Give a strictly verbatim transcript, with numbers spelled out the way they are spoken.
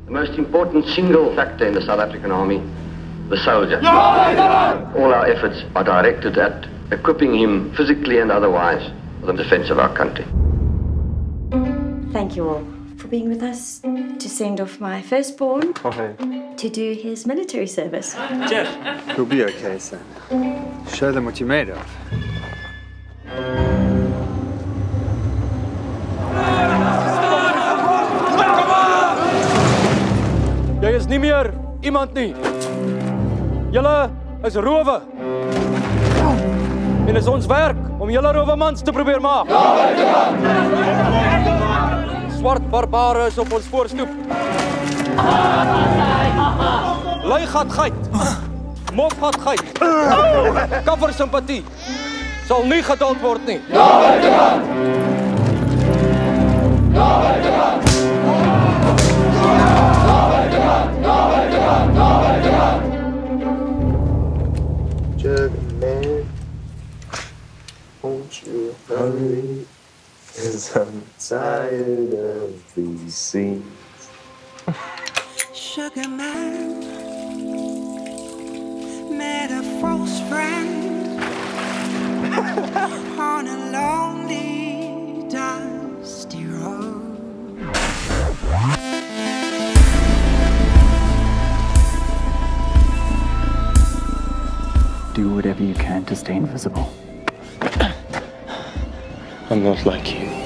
The most important single factor in the South African Army, the soldier. All our efforts are directed at equipping him physically and otherwise for the defense of our country. Thank you all for being with us to send off my firstborn Okay. to do his military service. Jeff. You'll be okay, son. Show them what you're made of. Jy is nie meer iemand nie. Julle is rowe. En is ons werk om julle rowemans te probeer maak. Swart barbare is op ons voorstoep. Lui gat geit. Mof gat geit. Kaffer simpatie sal nie geduld word nie. Man, won't you hurry? 'Cause I'm tired of these scenes. Sugar man met a false friend on a lonely, dusty road. Do whatever you can to stay invisible. I'm not like you.